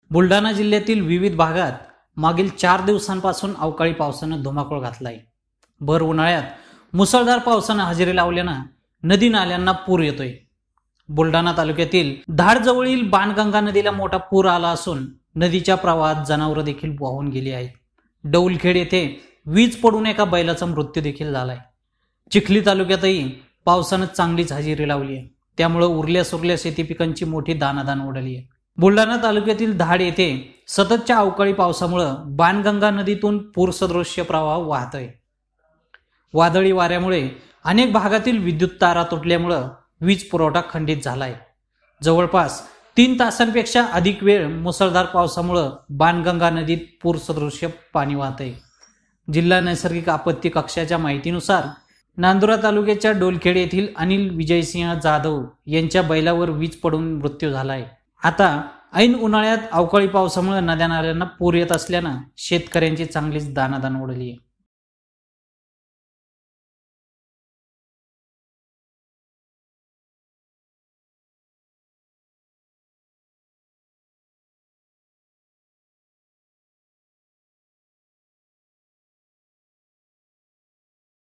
बुलढाणा जिल्ह्यातील विविध भागात मागील 4 दिवसांपासून अवकाळी पावसानं धुमाकूळ घातलाय। भर उन्हाळ्यात मुसळधार पावसानं हजेरी लावल्यानं नदी नाल्यांना पूर येतोय। बुलढाणा तालुक्यातील धाडजवळील बाणगंगा नदीला मोठा पूर आला असून नदीच्या प्रवाहात जनावरं देखील वाहून गेली आहेत। डौलखेड येथे वीज पडून एका बैलाचा मृत्यू देखील झालाय। चिखली तालुक्यातही पावसानं चांगलीच हजेरी लावली आहे, त्यामुळे उरल्या सुरल्या शेती पिकांची मोठी दाणादाण उडाली आहे। बुलढाणा तालुक्यातील धाड येथे सततच्या अवकाळी पावसामुळे बाणगंगा नदीतून पूरसदृश्य प्रवाह वाहतोय। वादळी वाऱ्यामुळे अनेक भागातील विद्युत तारा तुटल्यामुळे वीज पुरवठा खंडित झालाय। जवळपास 3 तासांपेक्षा अधिक वेळ मुसळधार पावसामुळे बाणगंगा नदीत पूरसदृश्य पाणी वाहतंय। जिल्हा नैसर्गिक आपत्ती कक्षाच्या माहितीनुसार नांदुरा तालुक्याच्या डोलखेड येथील अनिल विजयसिंह जाधव यांच्या बैलावर वीज पडून मृत्यू झालाय। आता ऐन उन्हाळ्यात अवकाळी पावसामुळे नद्या नाल्यांना पूर येत असल्यानं शेतकऱ्यांची चांगलीच दाणादाण उडाली आहे।